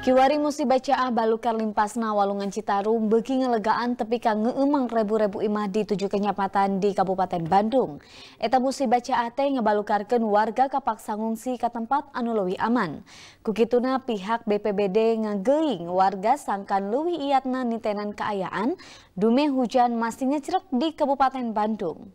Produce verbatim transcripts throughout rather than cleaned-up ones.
Kiwari musibah caah balukar limpasna Walungan Citarum beuki ngelegaan tepi ka ngeuemang rebu-rebu imah di tujuh kecamatan di Kabupaten Bandung. Eta musibah caah teh ngabalukarkeun warga kapaksa ngungsi ka tempat anu leuwih aman. Kukituna pihak B P B D ngageuing warga sangkan leuwih iatna nitenan kaayaan dume hujan masih ngecrek di Kabupaten Bandung.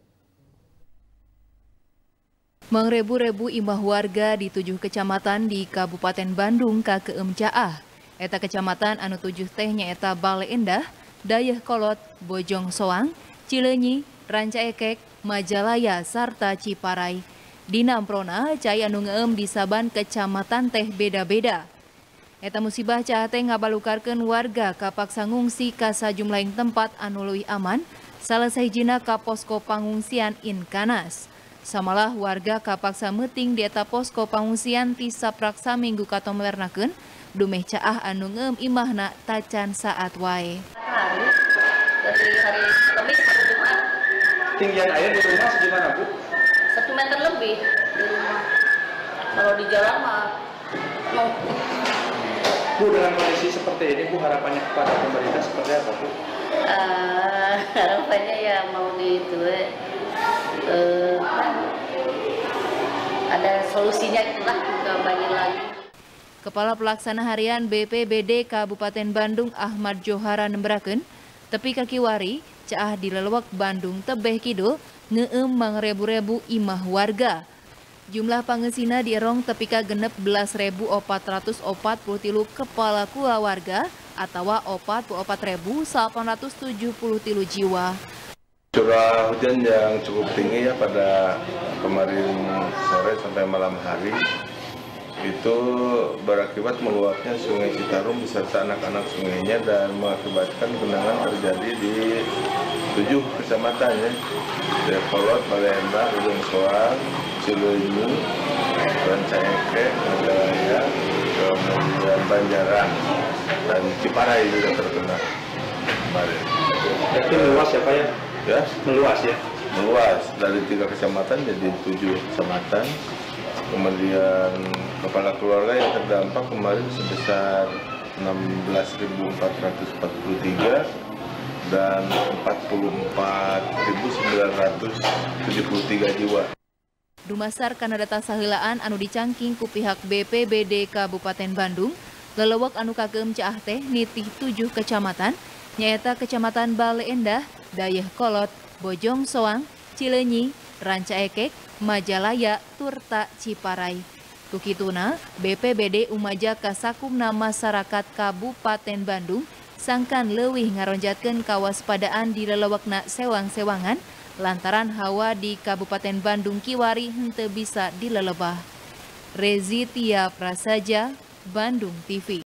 Mangrebu-rebu imah warga di tujuh kecamatan di Kabupaten Bandung ka keum caah. Eta kecamatan anu tujuh teh nyaeta Bale Endah, Dayeuh Kolot, Bojong Soang, Cileunyi, Rancaekek, Majalaya, sarta Ciparai. Dina amprona cai anu ngeuem di saban kecamatan teh beda-beda. Eta musibah caah teh ngabalukarkeun warga kapaksa ngungsi ka sajumlahing tempat anu leuwih aman, salah sahijina ka posko pangungsian Inkanas. Samalah warga kapaksa meuting di eta posko pangungsian ti sapraksa minggu katomelernakeun dumeh caah anu ngeuem imahna tacan saat wae. Hari dari hari Kamis sampai Jumat. Tinggian air di rumah segimana, Bu? Satu meter lebih di rumah. Kalau di jalan mah mau. Bu, dengan kondisi seperti ini, Bu, harapannya kepada pemerintah seperti apa, Bu? Uh, harapannya ya mau di itu uh, ada solusinya itulah ke banjir lagi. Kepala Pelaksana Harian B P B D Kabupaten Bandung Ahmad Johara nemberakeun tepi ka Kiwari caah di lelewek Bandung tebeh kidul ngeueum mangrebu-rebu imah warga. Jumlah pangeusina dierong tepi ka genep belas ribu opat ratus opat puluh tilu kepala kulawarga atawa opat puluh opat ribu salapan ratus tujuh puluh tilu jiwa. Curah hujan yang cukup tinggi ya pada kemarin sore sampai malam hari itu berakibat meluapnya Sungai Citarum beserta anak-anak sungainya dan mengakibatkan genangan terjadi di tujuh kecamatan ya, Dayeuh Kolot, Bale Endah, Bojong Soang, Cileunyi, Rancaekek, Majalaya, kemudian Banjaran dan Ciparai juga terkena kemarin. Jadi meluas ya Pak ya? Ya, Meluas ya? meluas dari tiga kecamatan jadi tujuh kecamatan. Kemudian kepala keluarga yang terdampak kemarin sebesar enam belas ribu empat ratus empat puluh tiga dan empat puluh empat ribu sembilan ratus tujuh puluh tiga jiwa. Dumasar kana data saheulaan anu dicangking ku pihak B P B D Kabupaten Bandung, lelewek anu kageum caah teh nitih tujuh kecamatan nyaeta Kecamatan Bale Endah, Dayeuh Kolot, Bojong Soang, Cileunyi, Rancaekek, Majalaya, turta Ciparai. Kukituna, B P B D umaja ka sakumna masyarakat Kabupaten Bandung sangkan leuwih ngaronjatkeun kawaspadaan di lelewekna sewang-sewangan lantaran hawa di Kabupaten Bandung Kiwari henteu bisa dilelebah. Rezi Tia Prasaja, Bandung T V.